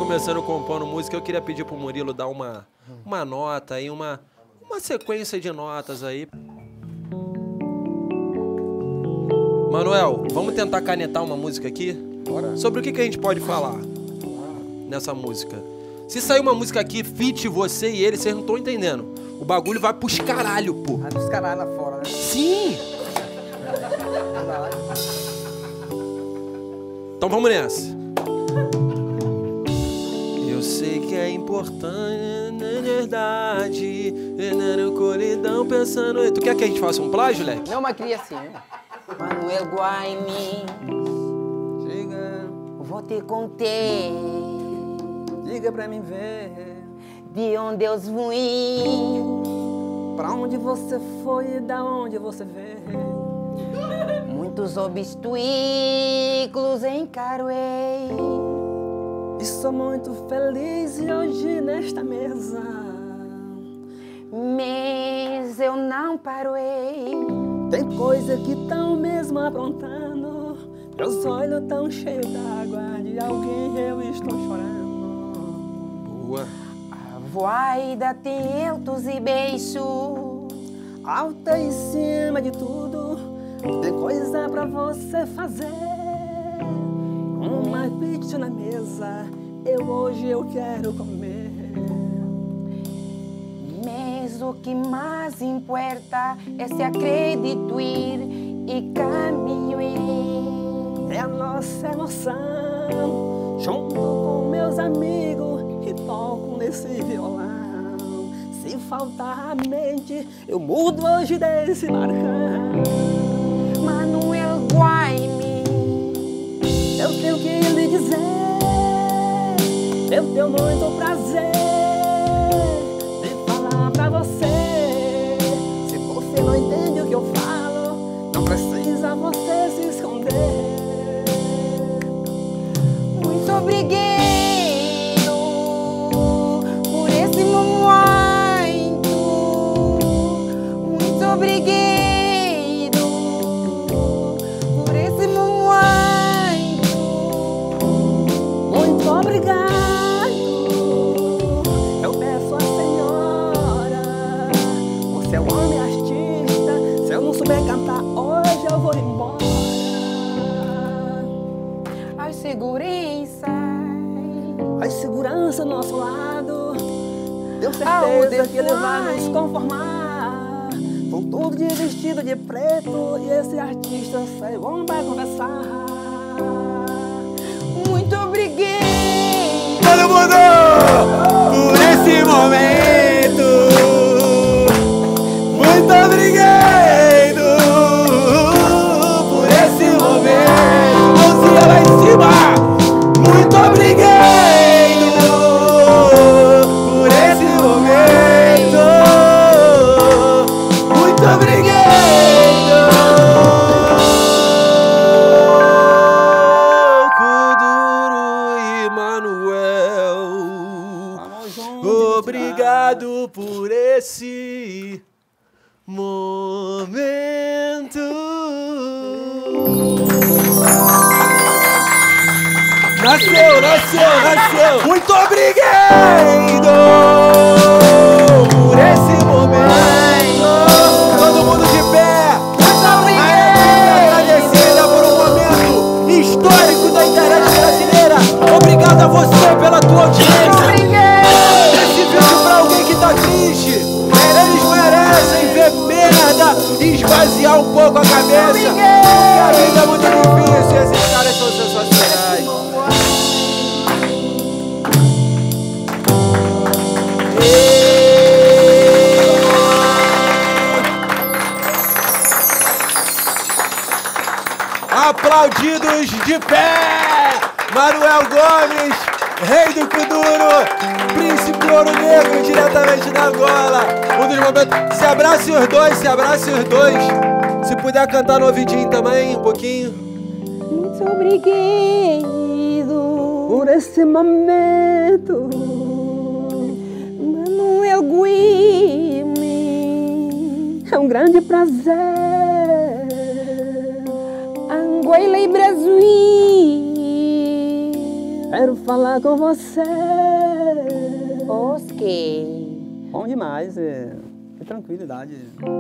começando compondo música, eu queria pedir pro Murilo dar uma nota aí, uma sequência de notas aí. Manuel, vamos tentar canetar uma música aqui? Bora. Sobre o que a gente pode falar nessa música? Se sair uma música aqui, feat você e ele, vocês não estão entendendo. O bagulho vai pros caralho, pô. Vai pros caralho lá fora, né? Sim! Então vamos nessa. Eu sei que é importante, é verdade. No colidão pensando... Tu quer que a gente faça um plágio, Leque? Não, mas queria assim, né? Manuel Guaime, Chega, vou te contar. liga pra mim ver. De onde eu vim, Pra onde você foi e da onde você veio? muitos obstáculos encarei. E sou muito feliz hoje nesta mesa. Mas eu não parei. Tem coisa que tão mesmo aprontando. Meus olhos tão cheios d'água. De alguém eu estou chorando. Boa. A voida tem altos e beijos. Alta em cima de tudo. Tem coisa pra você fazer. Uma pizza na mesa. Hoje eu quero comer. Mas o que mais importa é se acredito ir e caminho ir. É a nossa emoção, junto com meus amigos, e toco nesse violão. Se faltar a mente, eu mudo hoje desse marcão. Manuel Guaime, Eu tenho que lhe dizer, eu tenho muito prazer de falar pra você. Se você não entende o que eu falo, não precisa você se esconder. muito obrigado por esse momento. Muito obrigado por esse momento. Muito obrigado. Eu peço à senhora, você é um homem artista. Se eu não souber cantar hoje, eu vou embora. A segurança, A segurança ao nosso lado, tenho Ao certeza que ele vai define. nos conformar. Com tudo de vestido de preto, e esse artista sai bom pra conversar. muito obrigado. Todo mundo por esse momento. Muito obrigado por esse momento. Mãozinha lá em cima. Muito obrigado por esse momento. Muito obrigado. Kuduro e Manuel. Vamos juntos. Obrigado por esse momento. Nasceu! Muito obrigado por esse momento. Todo mundo de pé. Muito obrigado. Agradecida por um momento histórico da internet brasileira. Obrigado a você pela tua audiência. Esse vídeo pra alguém que tá triste. Eles merecem ver merda e esvaziar um pouco a cabeça. Porque a vida é muito difícil e esses caras são sensacionais. Aplaudidos de pé, Manuel Gomes, rei do Kuduro, príncipe ouro negro, diretamente da Angola. Um dos momentos. Se abrace os dois, se abrace os dois. Se puder cantar no ouvidinho também, um pouquinho. Muito obrigado Por esse momento, Manuel Guime. é um grande prazer. Angola e Brasil. Quero falar com você. Ok. Bom demais, que tranquilidade.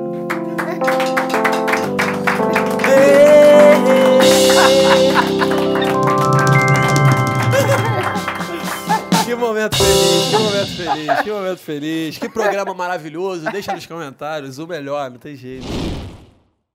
Que momento feliz, que momento feliz, que momento feliz. Que programa maravilhoso. Deixa nos comentários o melhor, não tem jeito.